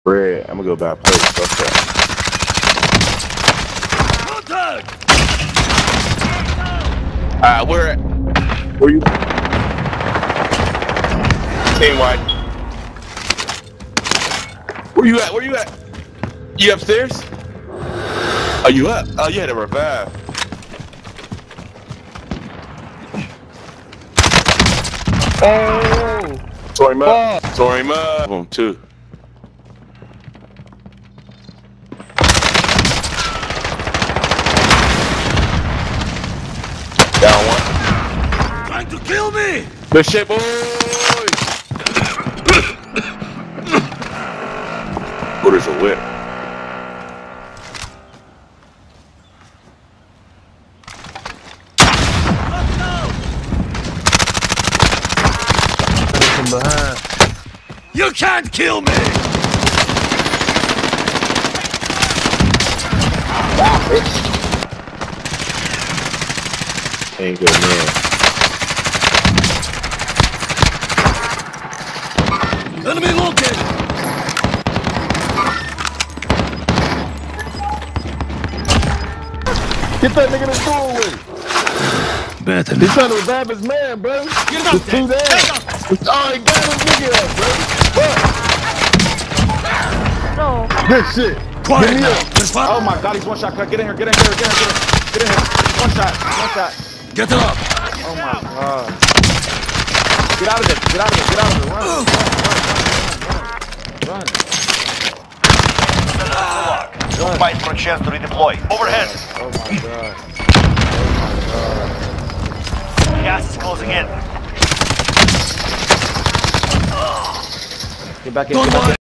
Red, I'm gonna go back place. Fuck that. Where you? Team wide. Where you at? Where you at? You upstairs? Are you up? Oh, you had a revive. Oh! Tore him up. Tore him up. Boom, two. Down one. Trying to kill me! Good shit, boys! Oh, there's a whip. From behind. You can't kill me! Ain't good, man. Enemy located! Get that nigga in the doorway. Better. He's trying to revive his man, bro. Get him up there! Get him up. Oh, he got his nigga up, bro. No. Good shit. Quiet Get me now. up. There's fire. Oh my god, he's one shot. Get in here, get in here, get in here. Get in here. One shot, one shot. Get it up! Oh my god. Get out of there, get out of there, get out of there. Run. Don't fight for a chance to redeploy. Overhead. Oh my god. Gas is closing in. Get back in, Don't get back in. worry.